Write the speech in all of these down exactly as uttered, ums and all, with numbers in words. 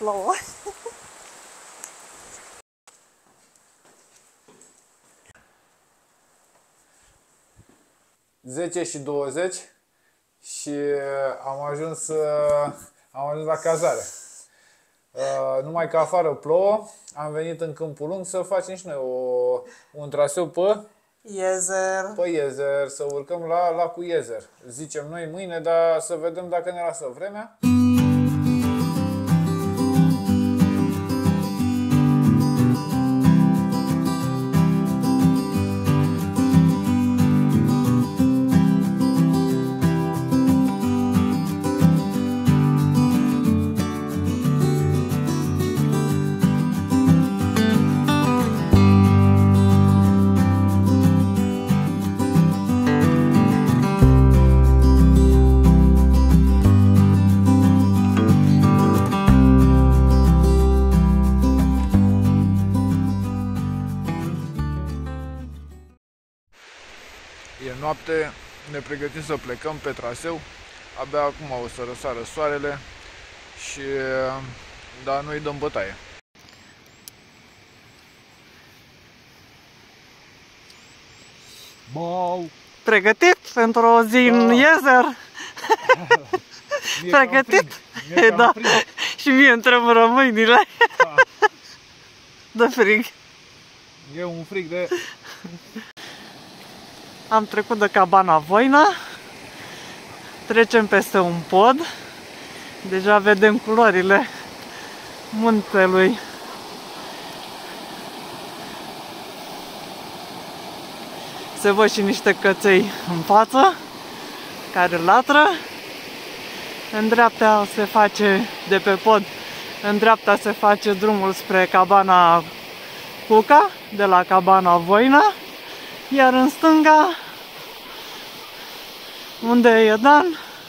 plouă. zece și douăzeci și am ajuns, am ajuns la cazare. Numai că afară plouă, am venit în Câmpul Lung să facem și noi o, un traseu pe Iezer. Pe Iezer, să urcăm la lacul Iezer. Zicem noi mâine, dar să vedem dacă ne lasă vremea. E noapte, ne pregătim să plecăm pe traseu. Abia acum o să răsară soarele și da, noi dăm bătaie. Bau! Pregătit pentru o zi în Iezer? Pregătit? Mie da. Și mie îmi tremură mâinile. Da. De frig. E un frig de... Am trecut de cabana Voina, trecem peste un pod, deja vedem culorile muntelui. Se văd și niște căței în față, care latră. În dreapta se face, de pe pod, în dreapta se face drumul spre cabana Cuca, de la cabana Voina. Iar în stânga, unde e Dan,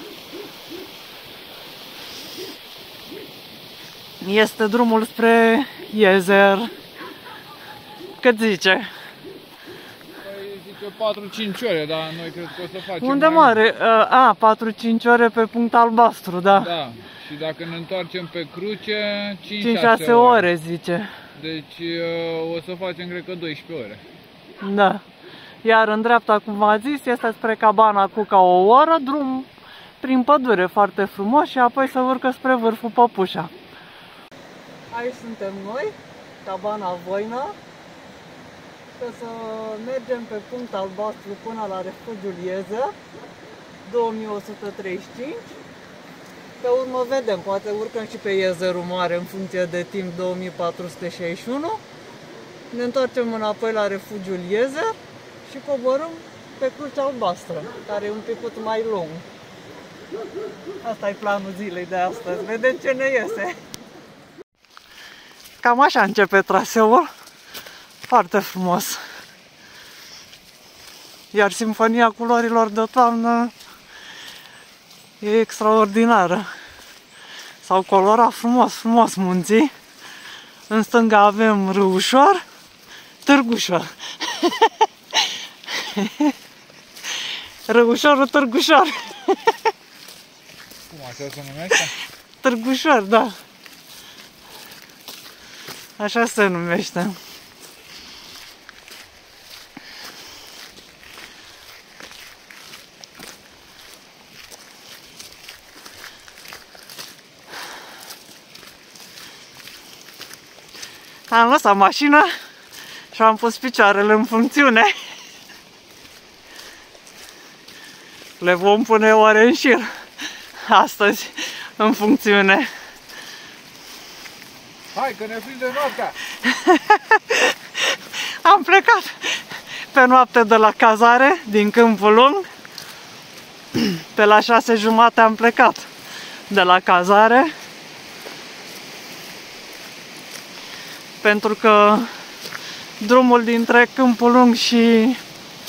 este drumul spre Iezer. Cât zice? Păi zice patru cinci ore, dar noi cred că o să facem Unde mai mare? A, patru cinci ore pe punct albastru, da. Da, și dacă ne întoarcem pe cruce, cinci șase ore, zice. Deci o să facem, cred că, doisprezece ore. Da. Iar în dreapta, cum v-am zis, este spre cabana Cuca o oră, drum prin pădure foarte frumos și apoi se urcă spre vârful Păpușa. Aici suntem noi, cabana Voina. Că să mergem pe punct albastru până la refugiul Iezer, două mii o sută treizeci și cinci. Pe urmă vedem, poate urcăm și pe Iezerul Mare în funcție de timp, două mii patru sute șaizeci și unu. Ne întoarcem înapoi la refugiul Iezer și coborâm pe Crucea Albastră, care e un pic mai lung. Asta e planul zilei de astăzi. Vedem ce ne iese. Cam așa începe traseul. Foarte frumos. Iar simfonia culorilor de toamnă e extraordinară. S-au colorat frumos, frumos munții. În stânga avem Râușor, Târgușor. Râușorul Târgușor. Cum așa se numește? Târgușor, da. Așa se numește. Am lăsat mașina și am pus picioarele în funcțiune. Le vom pune ore în șir astăzi în funcțiune. Hai că ne prinde noaptea! Am plecat pe noapte de la cazare din Câmpul Lung. Pe la șase jumate am plecat de la cazare. Pentru că drumul dintre Câmpul Lung și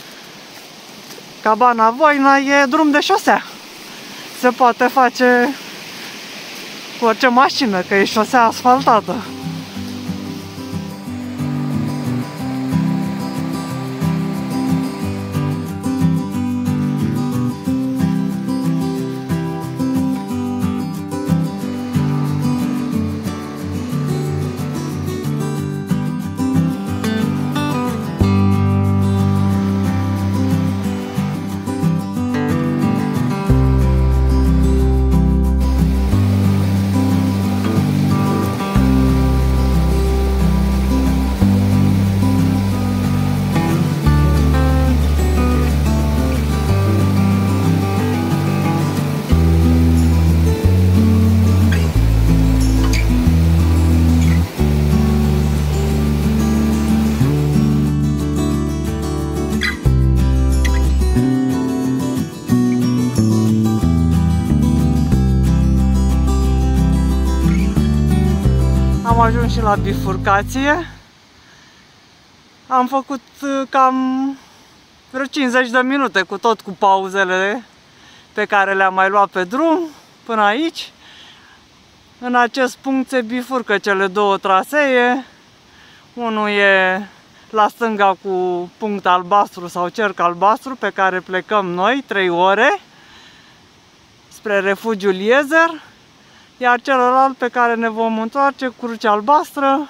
cabana Voina e drum de șosea. Se poate face cu orice mașină, că e șosea asfaltată. ajuns și la bifurcație. Am făcut cam vreo cincizeci de minute cu tot cu pauzele pe care le-am mai luat pe drum până aici. În acest punct se bifurcă cele două trasee. Unul e la stânga cu punct albastru sau cerc albastru pe care plecăm noi trei ore spre refugiul Iezer, iar celălalt pe care ne vom întoarce, Crucea Albastră.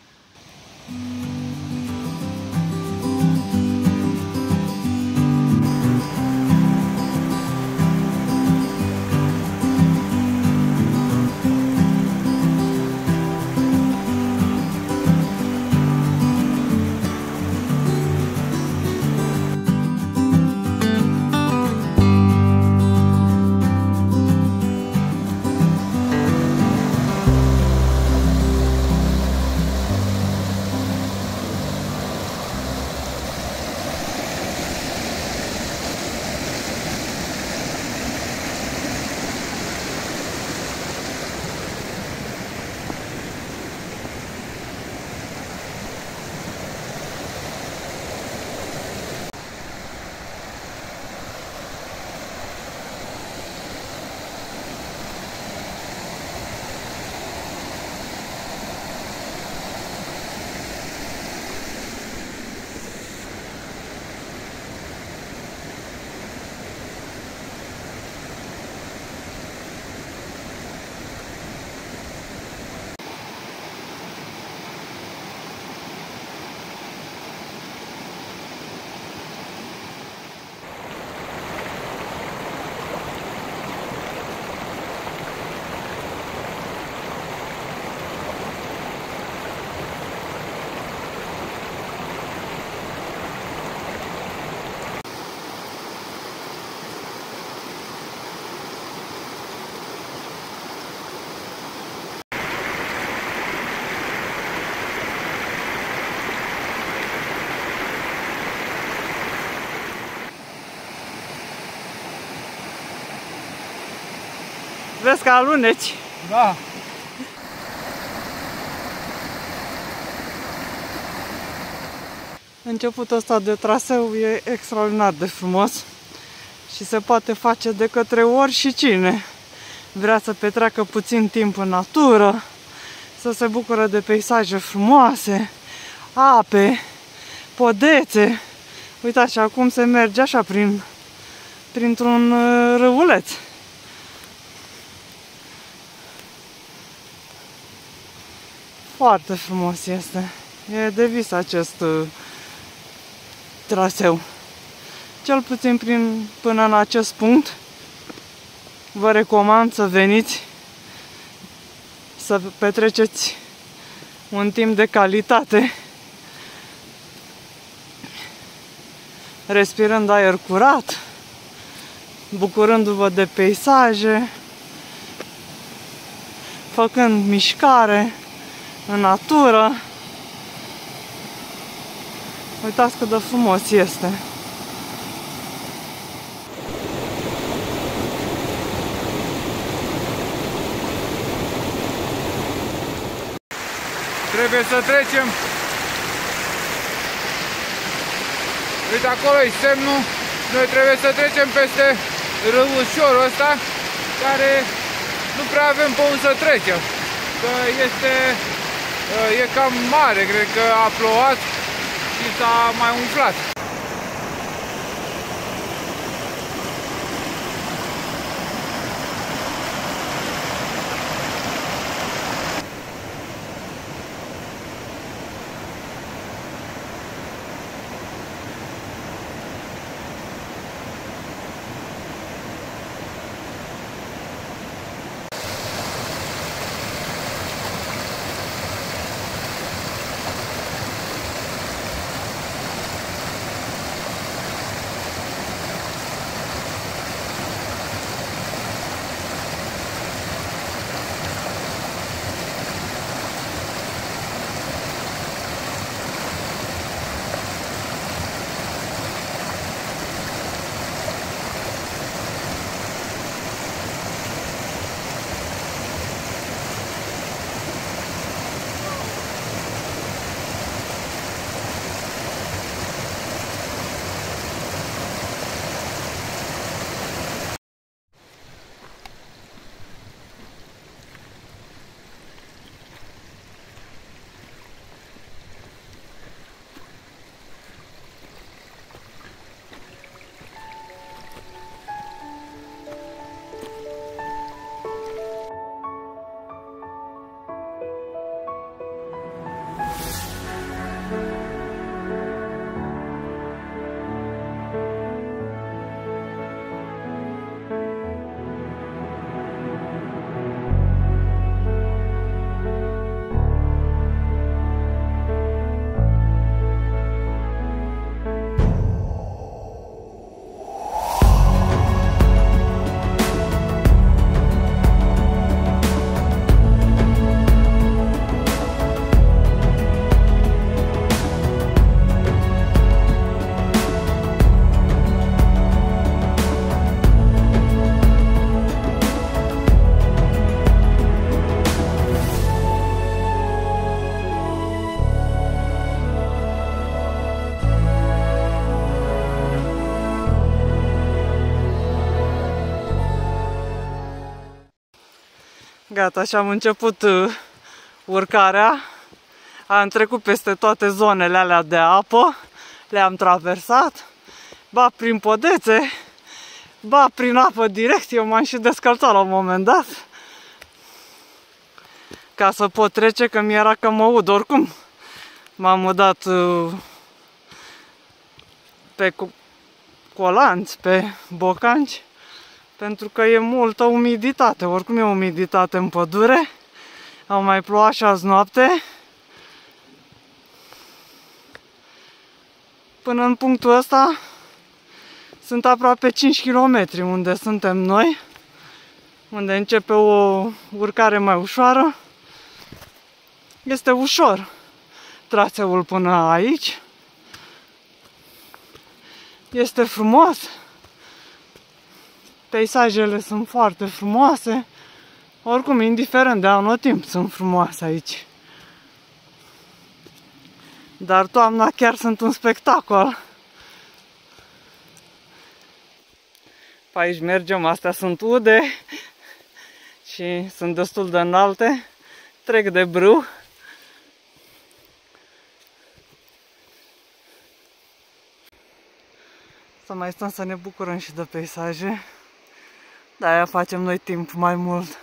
Vezi că aluneci. Da. Începutul ăsta de traseu e extraordinar de frumos și se poate face de către oricine vrea să petreacă puțin timp în natură, să se bucură de peisaje frumoase, ape, podețe. Uitați, și acum se merge așa prin, printr-un râuleț. Foarte frumos este. E de vis acest uh, traseu. Cel puțin prin, până în acest punct vă recomand să veniți, să petreceți un timp de calitate, respirând aer curat, bucurându-vă de peisaje, făcând mișcare în natură. Uitați cât de frumos este. Trebuie să trecem. Uite, acolo e semnul. Noi trebuie să trecem peste râușorul ăsta, care nu prea avem pe unde să trecem. Că este, e cam mare, cred că a plouat și s-a mai umflat. Gata, și am început uh, urcarea. Am trecut peste toate zonele alea de apă, le-am traversat, ba prin podețe, ba prin apă direct. Eu m-am și descălțat la un moment dat ca să pot trece, că mi-era că mă ud. Oricum m-am mudat uh, pe colanți, pe bocanci, pentru că e multă umiditate. Oricum e umiditate în pădure. Au mai plouat și azi noapte. Până în punctul ăsta sunt aproape cinci kilometri unde suntem noi, unde începe o urcare mai ușoară. Este ușor traseul până aici. Este frumos. Peisajele sunt foarte frumoase. Oricum, indiferent de anotimp, sunt frumoase aici. Dar toamna chiar sunt un spectacol. Pe aici mergem, astea sunt ude și sunt destul de înalte. Trec de brâu. Să mai stăm să ne bucurăm și de peisaje. De-aia facem noi timp mai mult.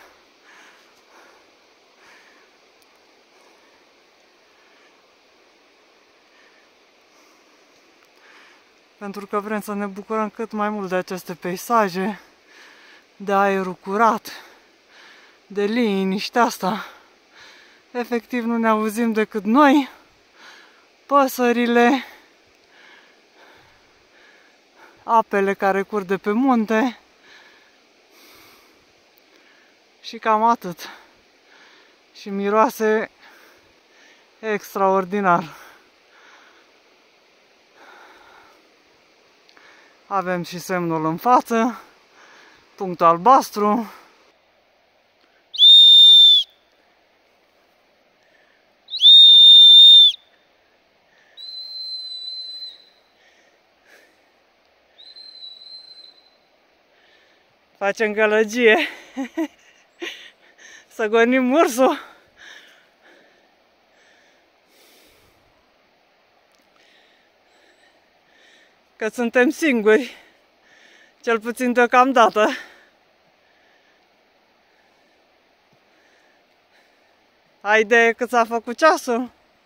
Pentru că vrem să ne bucurăm cât mai mult de aceste peisaje, de aerul curat, de liniștea asta. Efectiv nu ne auzim decât noi, păsările, apele care curg de pe munte și cam atât. Și miroase extraordinar. Avem și semnul în față, punctul albastru. Facem gălăgie. Să gonim ursul. Că suntem singuri, cel puțin deocamdată. Ai idee cât s-a făcut ceasul?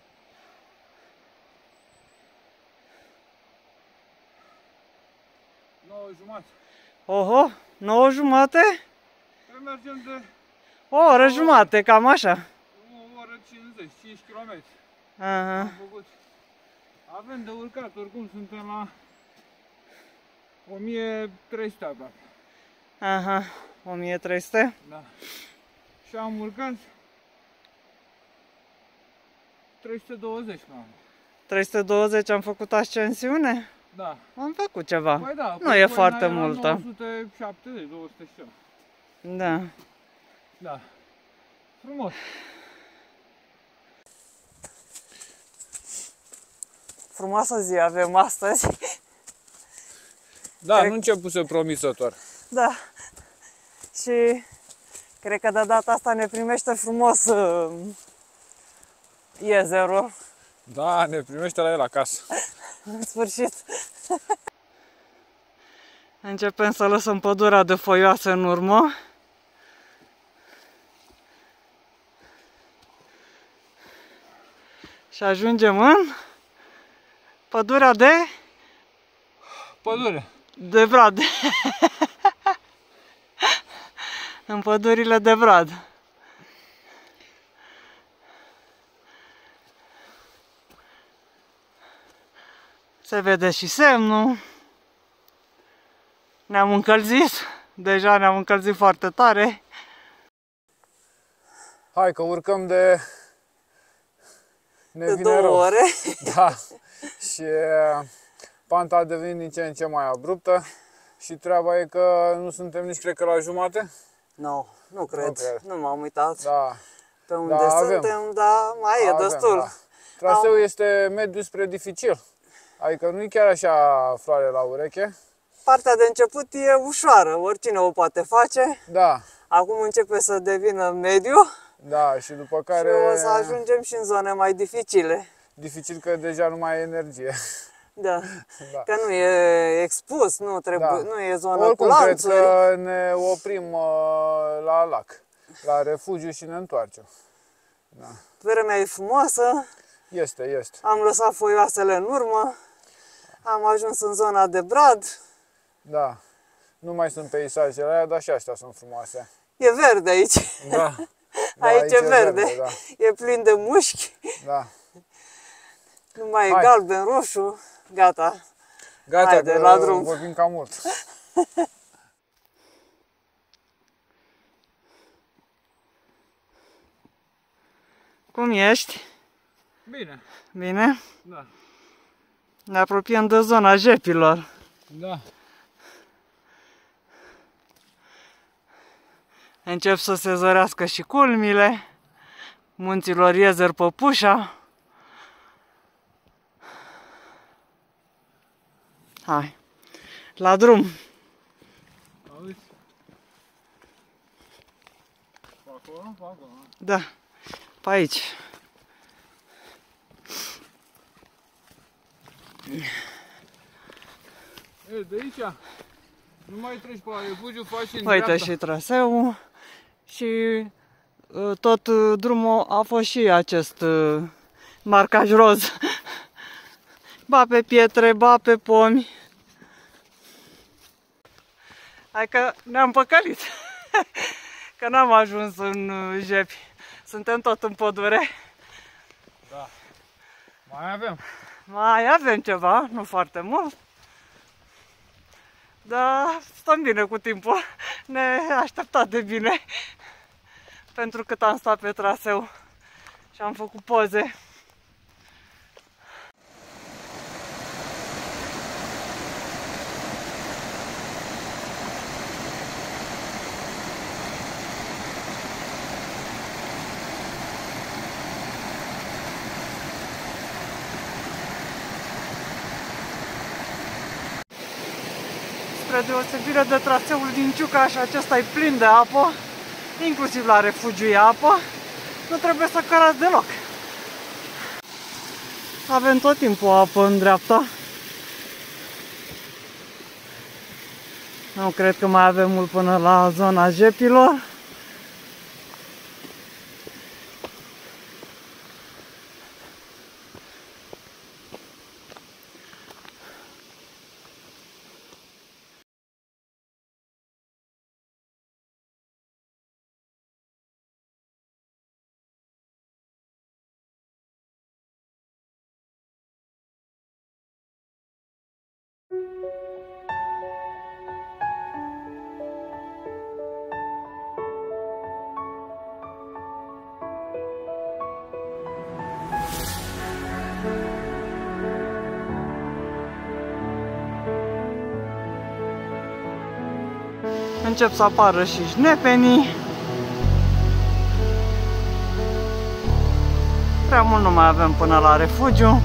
nouă jumate. Oho, nouă jumate? Păi mergem de O oră jumate, cam așa. o oră cincizeci, cinci kilometri. Aha. Am făcut. Avem de urcat, oricum suntem la o mie trei sute aproape. Aha, o mie trei sute? Da. Și am urcat trei sute douăzeci până. trei sute douăzeci am făcut ascensiune? Da. Am făcut ceva. Păi da, Nu e foarte multă. nouă sute șaptezeci, două sute și ceva. Da. Da. Frumos. Frumoasă zi avem astăzi. Da, Cred... nu începuse promisător. Da. Și cred că de data asta ne primește frumos uh, iezerul. Da, ne primește la el acasă. În sfârșit. Începem să lăsăm pădurea de foioase în urmă. Și ajungem în pădurea de... Pădure. De brad. În pădurile de brad. Se vede și semnul. Ne-am încălzit. Deja ne-am încălzit foarte tare. Hai că urcăm de... Ne de vine două rău. ore. Da. Și panta a devenit din ce în ce mai abruptă. Și treaba e că nu suntem nici, cred că, la jumate. No, nu cred. Nu cred. Nu m-am uitat. Da. Pe unde Da, suntem, avem. dar mai e Avem, destul. da. Traseul este mediu spre dificil. Adică nu e chiar așa floare la ureche. Partea de început e ușoară, oricine o poate face. Da. Acum începe să devină mediu. Da, și după care... Și o să ajungem și în zone mai dificile. Dificil că deja nu mai e energie. Da, Da. că nu e expus, nu, trebuie, Da. nu e zonă Oricum, cu lanțuri. cred că ne oprim uh, la lac, la refugiu și ne întoarcem. Da. Vremea e frumoasă. Este, este. Am lăsat foioasele în urmă. Am ajuns în zona de brad. Da. Nu mai sunt peisajele alea, dar și astea sunt frumoase. E verde aici. Da. Da, aici, aici e verde. verde da. E plin de mușchi. Da. Nu mai e Hai. galben, roșu. Gata. Gata, Haide, că la drum. vorbim cam mult. Cum ești? Bine. Bine? Da. Ne apropiem de zona Jepilor. Da. Încep să se zărească și culmile munților Iezer Păpușa. Hai, la drum! Auzi? Pe acolo? Pe acolo? Da, pe aici. E, de aici? Nu mai treci pe la refugiu, faci în Uite dreapta. și traseul și uh, tot uh, drumul a fost și acest uh, marcaj roz. Ba pe pietre, ba pe pomi. Hai că ne-am păcălit, că n-am ajuns în uh, Jepi. Suntem tot în pădure. Da. Mai avem. Mai avem ceva, nu foarte mult. Dar stăm bine cu timpul. Ne așteptat de bine. Pentru cât am stat pe traseu și am făcut poze. Spre deosebire de traseul din Ciucaș, acesta e plin de apă, inclusiv la refugiu e apă, nu trebuie să cărați deloc. Avem tot timpul apă în dreapta. Nu cred că mai avem mult până la zona Jepilor. Încep să apară și șnepenii. Prea mult nu mai avem până la refugiu.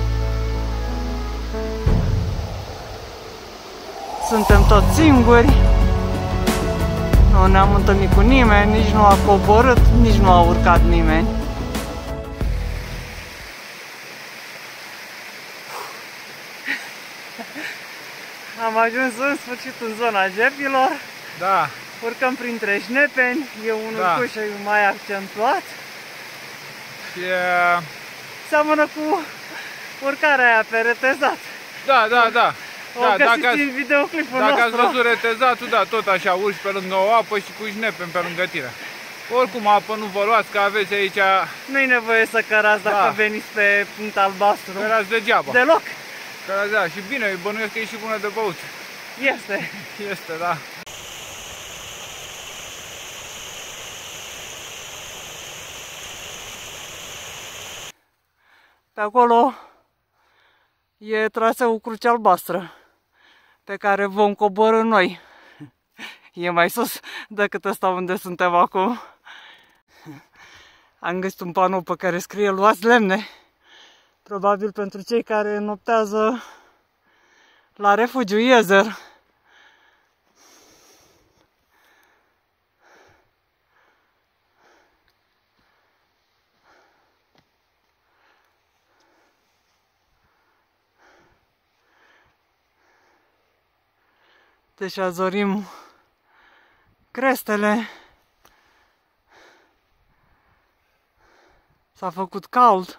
Suntem toți singuri. Nu ne-am întâlnit cu nimeni, nici nu a coborât, nici nu a urcat nimeni. Am ajuns în sfârșit în zona Jepilor. Da. Urcăm printre șnepeni, e un Da. urcuș mai accentuat. Și... Uh... Seamănă cu urcarea aia pe retezat. Da, da, da. O Da, găsiți dacă, în videoclipul dacă nostru. ați văzut retezatul, da, tot așa urci pe lângă o apă și cu șnepeni pe lângă tine. Oricum apă nu vă luați, că aveți aici... Nu-i nevoie să cărați dacă Da. veniți pe punct albastru. Cărați degeaba. Deloc. Cărați, da, și bine, bănuiesc că e și bună de băut. Este. Este, da. Pe acolo e traseul Crucea Albastră, pe care vom coborî noi. E mai sus decât ăsta unde suntem acum. Am găsit un panou pe care scrie luați lemne. Probabil pentru cei care noptează la refugiu Iezer. Deci azorim crestele. S-a făcut cald.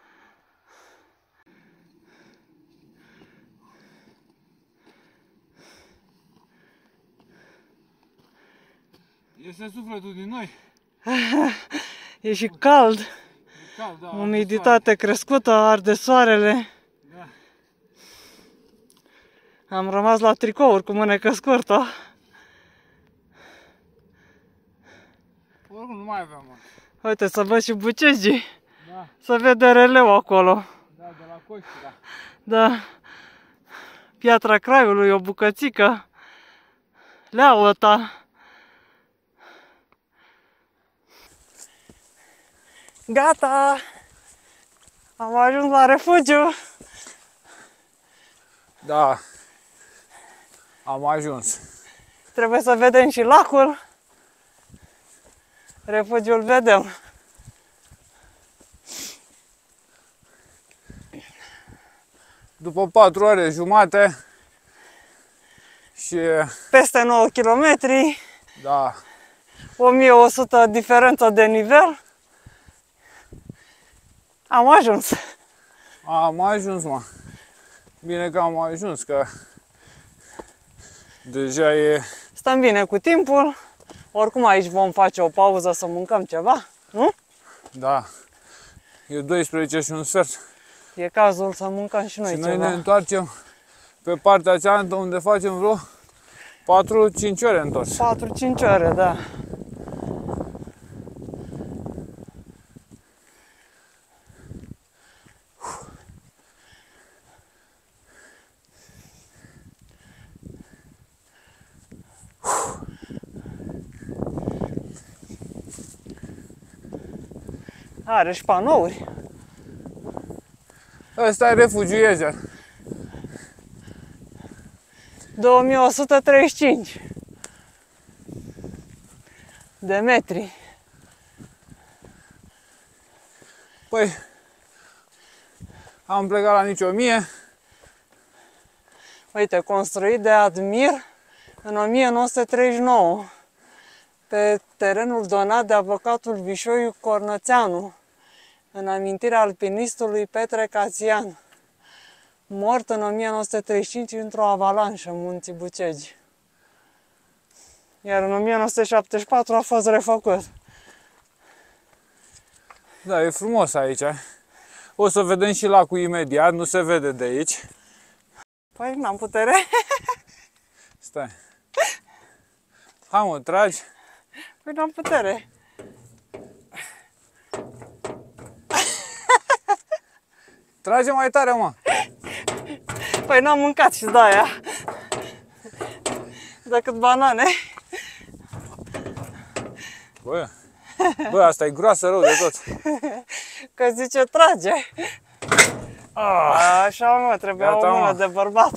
Este sufletul din noi. E și cald. E cald, da, Umiditate crescută, arde soarele. Da. Am rămas la tricouri cu mânecă scurtă. Oricum nu mai aveam, mă. Uite, să văd și bucegii. Da. Să vede releu acolo. Da, de la Coștira. Da. Piatra Craiului, o bucățică. Leauăta. Gata! Am ajuns la refugiu. Da. Am ajuns. Trebuie să vedem și lacul. Refugiul vedem. După patru ore jumate și Peste nouă kilometri, da, o mie o sută diferență de nivel. Am ajuns. am ajuns, mă. Bine că am ajuns, că deja e... Stăm bine cu timpul. Oricum aici vom face o pauză să mâncăm ceva, nu? Da. E douăsprezece și un sfert. E cazul să mâncăm și noi Și ceva. noi ne întoarcem pe partea cealaltă unde facem vreo patru cinci ore întors. patru cinci ore, da. Are și panouri. Ăsta e refugiul Iezer. două mii o sută treizeci și cinci de metri. Păi, am plecat la nici o mie. Uite, construit de Admir în o mie nouă sute treizeci și nouă pe terenul donat de avocatul Vișoiu Cornățeanu în amintirea alpinistului Petre Cațian, mort în o mie nouă sute treizeci și cinci într-o avalanșă în Munții Bucegi. Iar în o mie nouă sute șaptezeci și patru a fost refăcut. Da, e frumos aici. O să vedem și lacul imediat, nu se vede de aici. Păi, n-am putere. Stai. Hai mă, tragi. Păi, n-am putere. Trage mai tare, mă. Păi, n-am mâncat și de-aia. Decât banane. Bă, bă, asta e groasă rău de tot. Că zice trage. Ah, Așa, mă, trebuia gata, o mână mă. de bărbat.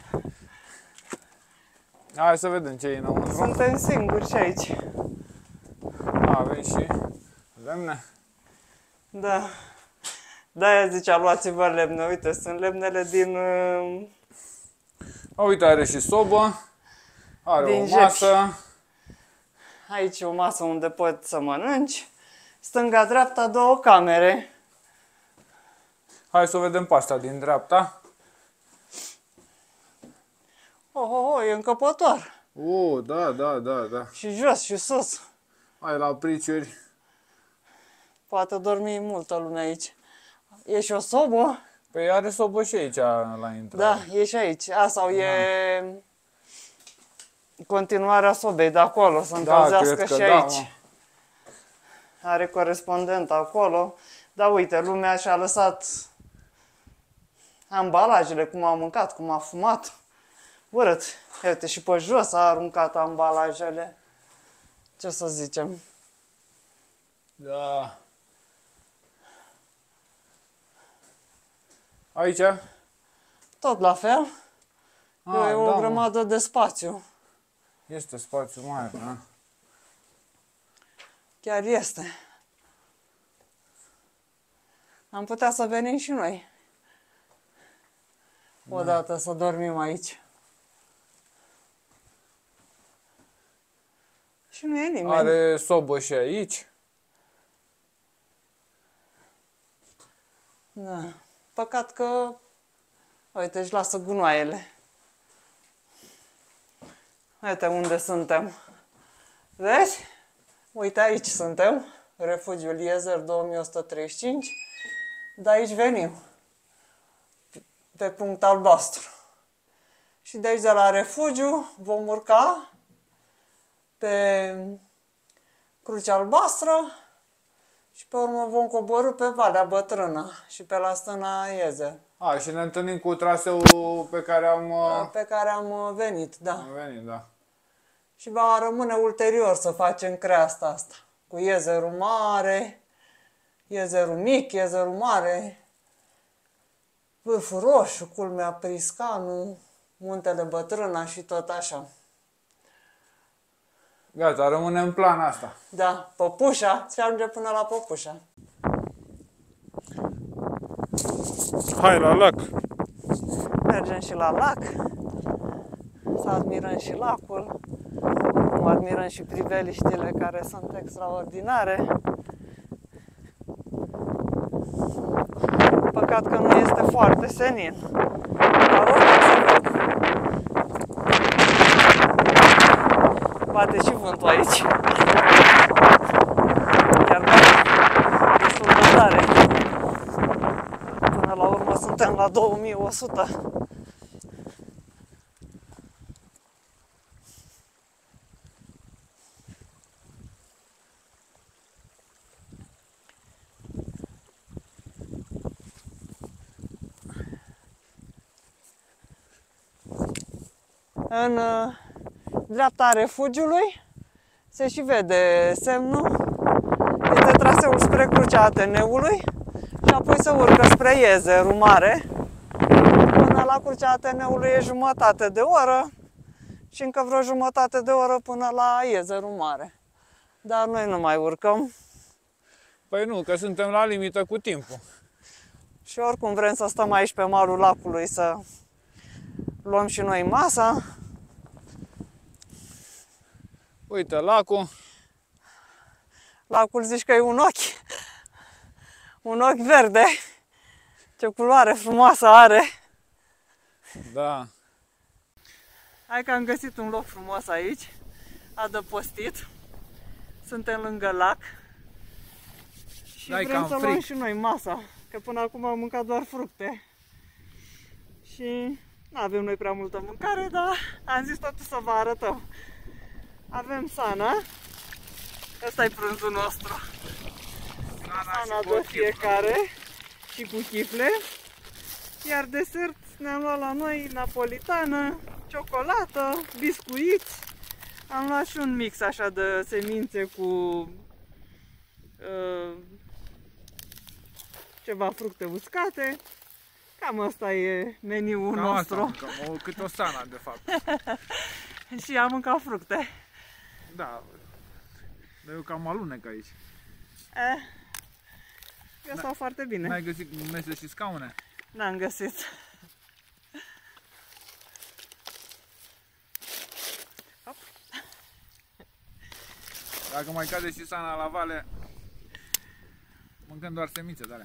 hai să vedem ce e înăuntru. Suntem singuri și aici. Avem și lemne. Da. De-aia zicea, luați-vă lemne. Uite, sunt lemnele din... uh, A, uite, are și sobă. Are Din o jepi. masă. Aici o masă unde poți să mănânci. Stânga-dreapta două camere. Hai să o vedem pe asta din dreapta. Oh, oh, oh, e încăpător. Oh, da, da, da, da. Și jos și sus. Hai la priciuri. Poate dormi multă lume aici. E și o sobă. Păi are sobă și aici la intrare. Da, e și aici. A, sau e continuarea sobei de acolo, să încălzească cred că și da, aici. mă. Are corespondent acolo. Dar uite, lumea și-a lăsat ambalajele, cum a mâncat, cum a fumat. Urât. Uite, și pe jos a aruncat ambalajele. Ce să zicem? Da. Aici? Tot la fel. Ah, E o da, mă. grămadă de spațiu. Este spațiu mare, da? Chiar este. Am putea să venim și noi. Odată să dormim aici. Și nu e nimeni. Are sobă și aici. Da. Păcat că, uite, își lasă gunoaiele. Uite unde suntem. Vezi? Uite, aici suntem. Refugiul Iezer două mii o sută treizeci și cinci. De aici venim. Pe punct albastru. Și de aici, de la refugiu, vom urca pe Crucea Albastră și pe urmă vom coborî pe Valea Bătrână și pe la Stâna Iezer. A, și ne întâlnim cu traseul pe care am... Pe care am venit, da. Am venit, da. Și va rămâne ulterior să facem creasta asta. Cu Iezerul Mare, Iezerul Mic, Iezerul Mare, Vârful Roșu, culmea Priscanu, Muntele Bătrâna și tot așa. Gata, rămâne în plan asta. Da, Păpușa, se ajunge până la Păpușa. Hai la lac! Mergem și la lac, să admirăm și lacul, cum admirăm și priveliștile care sunt extraordinare. Păcat că nu este foarte senin, dar oricum se văd. Bate și vântul aici. Chiar bate destul de tare. Până la urmă suntem la două mii o sută. În dreapta refugiului se și vede semnul. Este traseul spre Crucea Ateneului și apoi se urcă spre Iezerul Mare. Până la Crucea Ateneului e jumătate de oră și încă vreo jumătate de oră până la Iezerul Mare. Dar noi nu mai urcăm. Păi nu, că suntem la limită cu timpul. Și oricum vrem să stăm aici pe malul lacului să luăm și noi masa. Uite, lacul. Lacul zici că e un ochi. Un ochi verde. Ce culoare frumoasă are. Da. Hai că am găsit un loc frumos aici. Adăpostit. Suntem lângă lac. Și Dai vrem să fric. luăm și noi masa. Că până acum am mâncat doar fructe. Și nu avem noi prea multă mâncare, dar am zis totuși să vă arătăm. Avem sana. Ăsta e prânzul nostru. Sana de fiecare și cu chifle. Iar desert ne-am luat la noi napolitană, ciocolată, biscuiți. Am luat și un mix așa de semințe cu uh, ceva fructe uscate. Cam asta e meniul Cam nostru. Asta, cam o, cât o sana, de fapt. Și am mâncat fructe. Da. Dar eu cam alunec aici. Eh, eu stau foarte bine. N-ai găsit mese și scaune? N-am găsit. Hop. Dacă mai cade și sana la vale, mâncăm doar semințe de alea.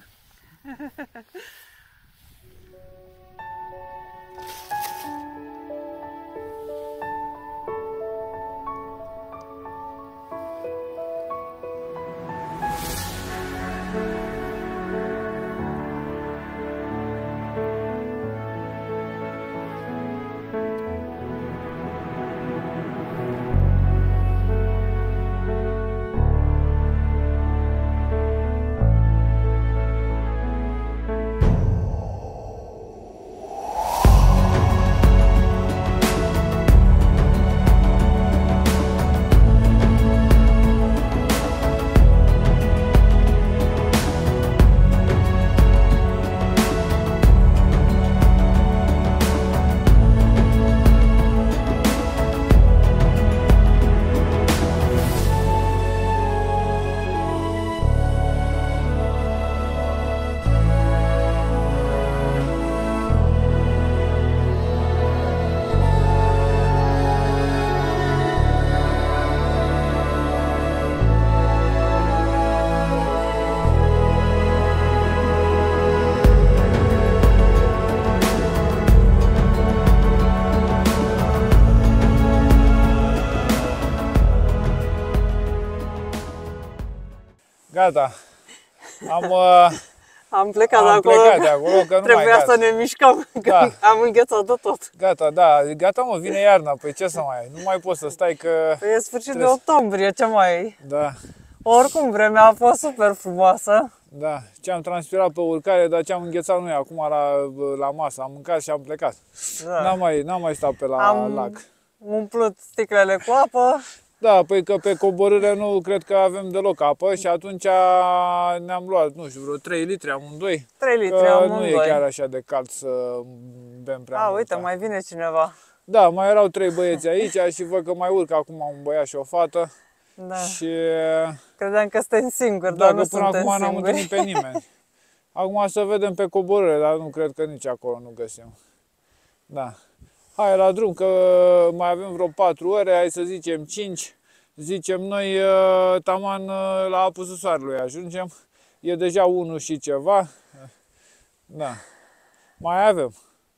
Gata. Am, uh, am plecat am de acolo. plecat de acolo, că nu Trebuia mai să ne mișcăm, că da. am înghețat de tot. Gata, da, gata mă, vine iarna, păi ce să mai ai? Nu mai poți să stai că... Păi e sfârșit de octombrie, ce mai ai? Da. Oricum, vremea a fost super frumoasă. Da, ce am transpirat pe urcare, dar ce am înghețat noi acum la, la masă. Am mâncat și am plecat. Da. N-am mai, n-am mai stat pe la am lac. umplut sticlele cu apă. Da, păi că pe coborâre nu cred că avem deloc apă și atunci ne-am luat, nu știu, vreo trei litri amândoi. trei litri că amândoi. Nu e chiar așa de cald să bem prea A, mult. uite, mai vine cineva. Da, mai erau trei băieți aici și văd că mai urcă acum un băiat și o fată. Da. Și credeam că suntem singuri, da, dar nu că până suntem acum n-am singuri. întâlnit pe nimeni. Acum să vedem pe coborâre, dar nu cred că nici acolo nu găsim. Da. Hai la drum, că mai avem vreo patru ore, hai să zicem cinci. Zicem noi, taman la apusul soarelui ajungem. E deja unu și ceva. Da. Mai avem.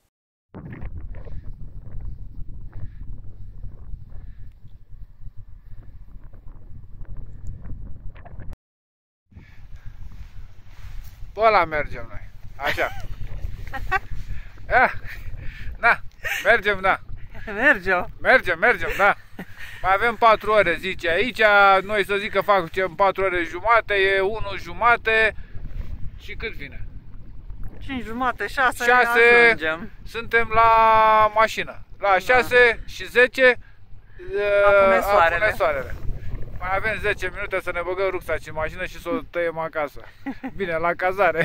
Pe ăla mergem noi. Așa. Ah, da, mergem, da. Mergem. Mergem, mergem, da. Mai avem patru ore, zice aici. Noi să zic că facem patru ore jumate, e unu jumate. Și cât vine? cinci jumate, șase, șase, ajungem. Suntem la mașină. La șase da. Și zece apune soarele. apune soarele. Mai avem zece minute să ne băgăm rucsaci în mașină și să o tăiem acasă. Bine, la cazare.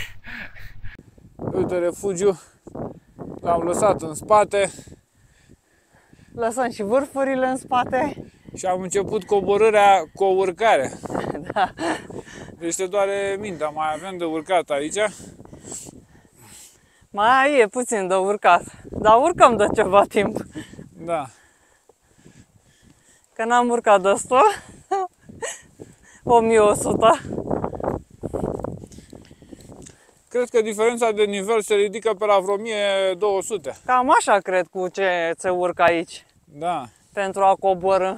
Uite refugiu. L-am lăsat în spate. Lăsăm și vârfurile în spate. Și am început coborârea cu o urcare. Da. Deci te doare mintea, mai avem de urcat aici. Mai e puțin de urcat, dar urcăm de ceva timp. Da. Că n-am urcat destul. o mie o sută. Cred că diferența de nivel se ridică pe la vreo o mie două sute. Cam așa cred cu ce se urcă aici. Da. Pentru a coborî.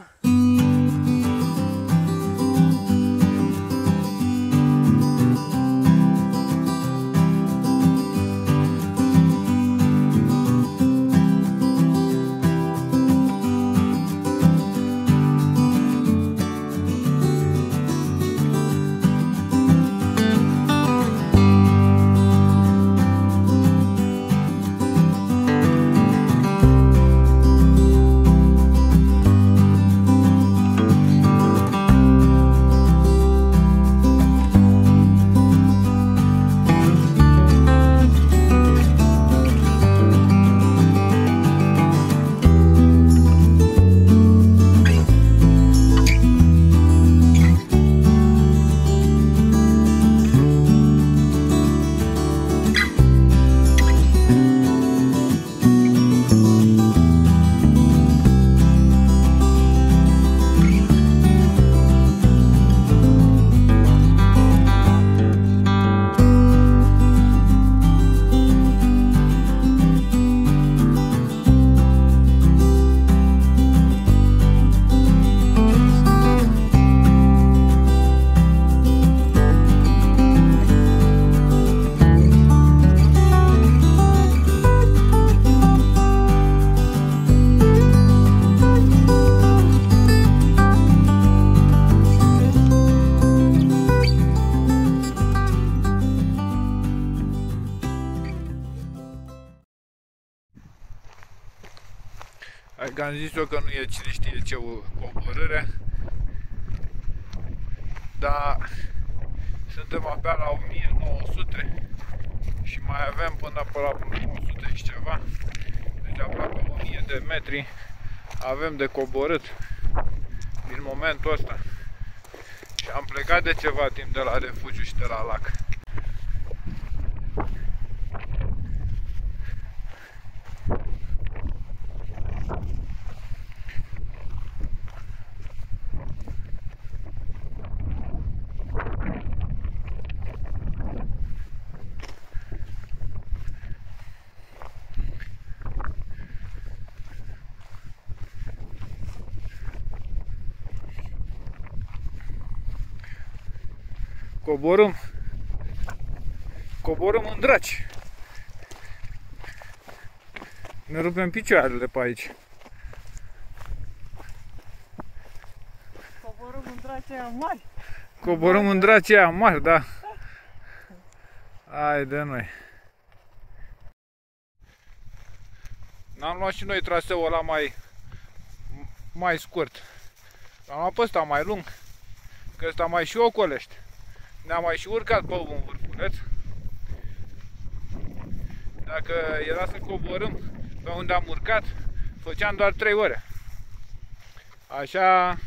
Că am zis eu că nu e cine știe ce coborâre, dar suntem abia la o mie nouă sute și mai avem până pe la nouă sute și ceva, deci aproape o mie de metri avem de coborât din momentul ăsta și am plecat de ceva timp de la refugiu și de la lac. Coborâm. Coborâm în draci. Ne rupem picioarele pe aici. Coborâm în draci aia mari. Coborâm în draci aia mari, da. Hai de noi. N-am luat și noi traseul ăla mai, mai scurt. Am luat pe ăsta mai lung, că ăsta mai și ocolește. Ne-am mai și urcat pe un vârfuleț. Dacă era să coborâm pe unde am urcat, făceam doar trei ore. Așa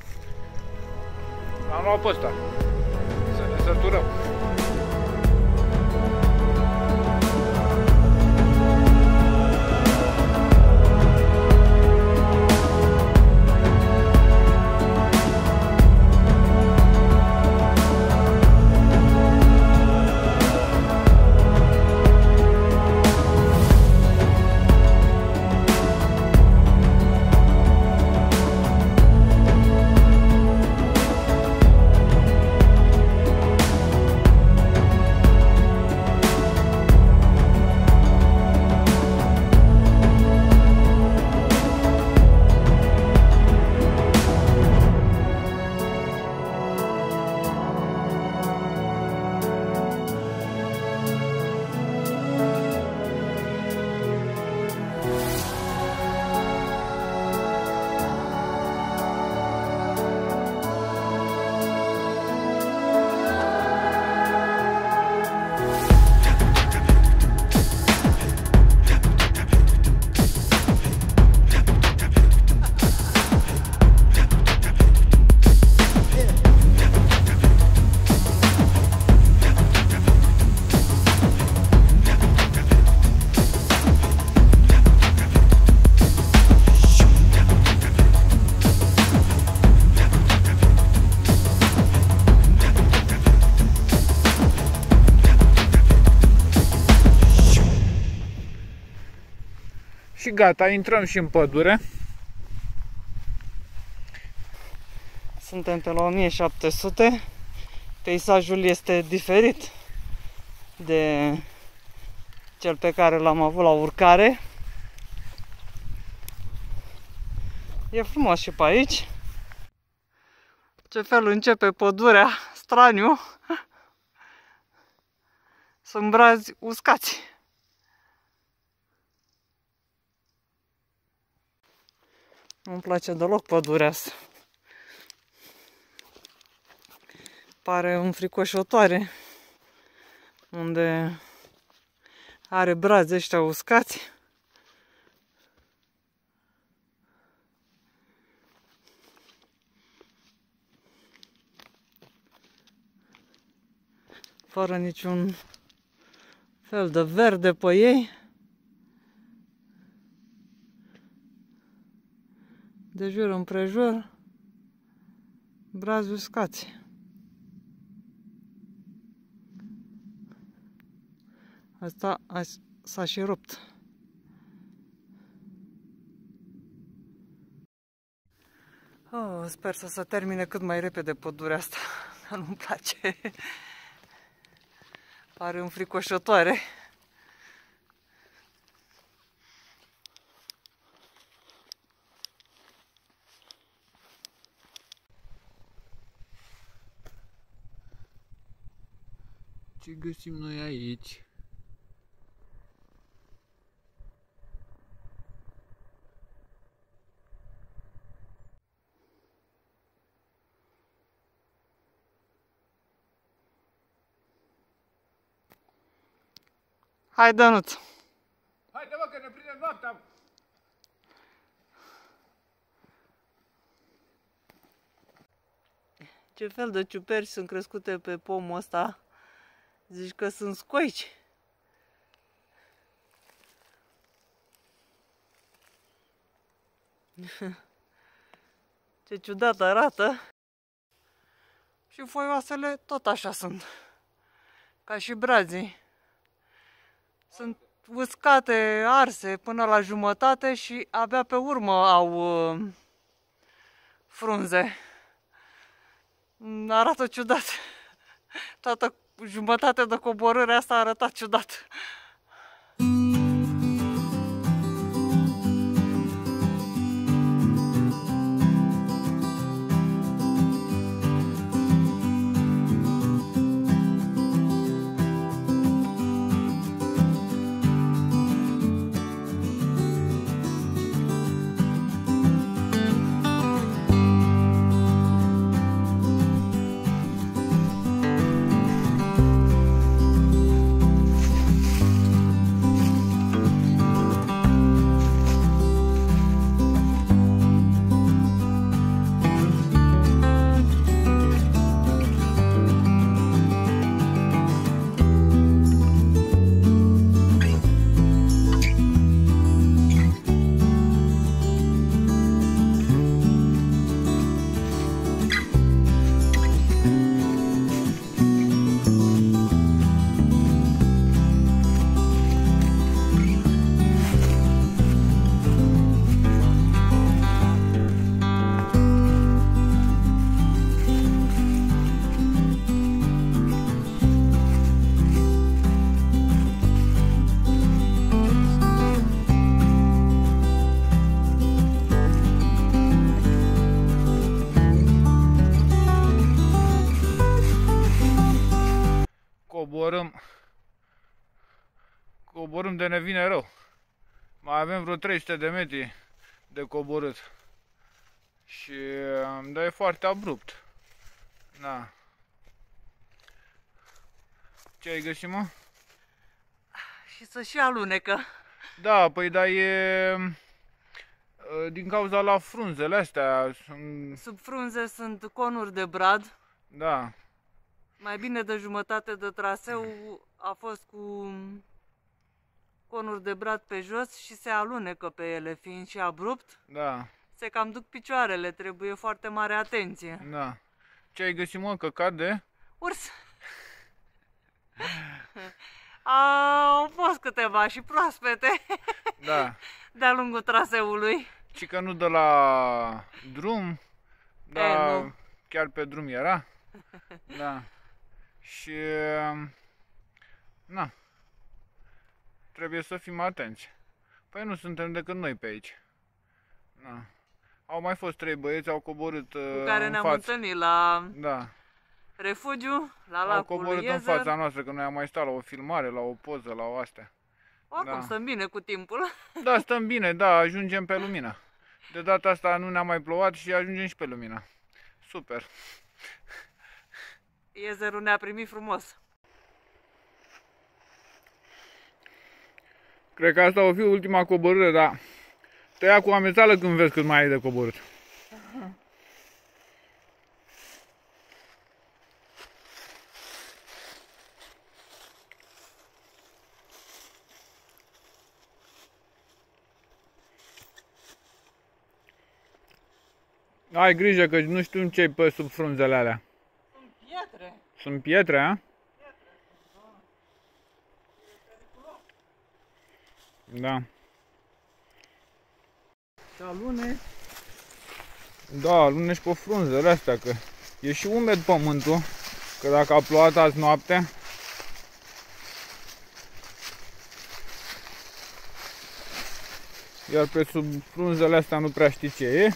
am luat pe ăsta, să ne săturăm. Și gata, intrăm și în pădure. Suntem pe la o mie șapte sute. Peisajul este diferit de cel pe care l-am avut la urcare. E frumos și pe aici. Ce fel începe pădurea, straniu. Sunt brazi uscați. Nu-mi place deloc pădurea asta. Pare înfricoșătoare, unde are brazi ăștia uscați. Fără niciun fel de verde pe ei. De jur împrejur, brazi uscați. Asta s-a și rupt. Oh, sper să se termine cât mai repede pădurea asta, dar nu-mi place. Pare înfricoșătoare. Ce găsim noi aici? Hai, Dănuț! Haide, mă, că ne prinde noaptea! Ce fel de ciuperci sunt crescute pe pomul ăsta? Zici că sunt scoici? Ce ciudat arată! Și foioasele tot așa sunt, ca și brazii. Sunt uscate, arse până la jumătate și abia pe urmă au uh, frunze. Arată ciudat. Toată jumătate de coborâre asta a arătat ciudat. Coborâm, coborâm de ne vine rău. Mai avem vreo trei sute de metri de coborât. Și da, e foarte abrupt. Da. Ce ai găsit, mă? Și să și alunecă. Da, păi da, e din cauza la frunzele astea. Sub frunze sunt conuri de brad. Da. Mai bine de jumătate de traseu a fost cu conuri de brad pe jos și se alunecă pe ele, fiind și abrupt. Da. Se cam duc picioarele, trebuie foarte mare atenție. Da. Ce ai găsit, mă, căcat de? Urs! Au fost câteva și proaspete. Da. De-a lungul traseului. Și că nu de la drum, dar e, chiar pe drum era. Da. Și na, trebuie să fim atenți. Păi nu suntem decât noi pe aici. Na. Au mai fost trei băieți, au coborât uh, cu care ne-am întâlnit la da. refugiu, la lacul Au coborât Iezer. în fața noastră, că noi am mai stat la o filmare, la o poză, la o astea. Acum Da. stăm bine cu timpul. Da, stăm bine, da, ajungem pe lumină. De data asta nu ne-a mai plouat și ajungem și pe lumină. Super. Iezerul ne-a primit frumos. Cred că asta o fi ultima coborâre, dar te ia cu amețeală când vezi cât mai ai de coborât. Ai grijă că nu știu ce-i pe sub frunzele alea. Sunt pietre. Sunt pietre, a? Da. Și alune. Da, alunești pe frunzele astea, că e și umed pământul, că dacă a plouat azi noapte, iar pe sub frunzele astea nu prea știi ce e.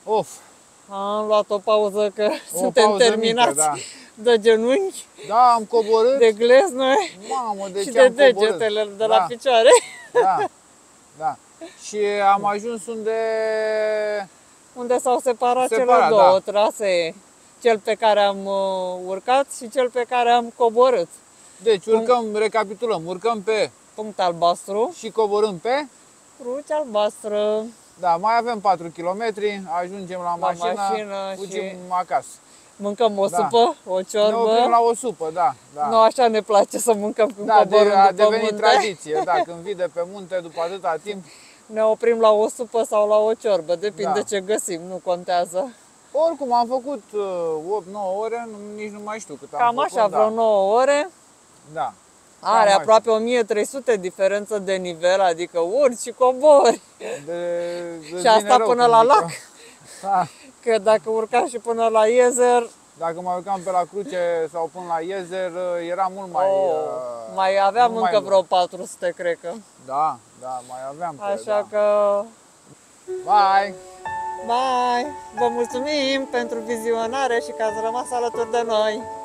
Of, Am luat o pauză că o suntem pauză terminați mică, da. de genunchi, Da, am coborât. de gleznă Mamă, de și ce de am coborât? degetele de la Da. picioare. Da, da. Și am ajuns unde... Unde s-au separat, Separat, cele două da. trasee, cel pe care am uh, urcat și cel pe care am coborât. Deci urcăm, recapitulăm, urcăm pe Punct albastru, și coborâm pe... cruce albastră. Da, mai avem patru kilometri, ajungem la, La mașină, mașină fugim și- acasă. Mâncăm o Da. supă, o Ne oprim ciorbă. la o supă, da. da. Nu așa ne place să mâncăm când Da, de, coborâm a după devenit munte. tradiție, da, când vii de pe munte după atâta timp. Ne oprim la o supă sau la o ciorbă, depinde Da. ce găsim, nu contează. Oricum am făcut opt nouă ore, nu- nici nu mai știu cât am Cam făcut. așa, da. vreo nouă ore. Da. Are Cam aproape o mie trei sute diferență de nivel, adică urci și cobori. De, de Și asta până la lac. Da. Că dacă urcam și până la Iezer, Dacă mă urcam pe la Cruce sau până la Iezer, era mult mai... oh, uh, mai aveam mult încă mai vreo patru sute, cred că. Da, da, mai aveam pe, Așa da. că, Bye! bye! Vă mulțumim pentru vizionare și că ați rămas alături de noi.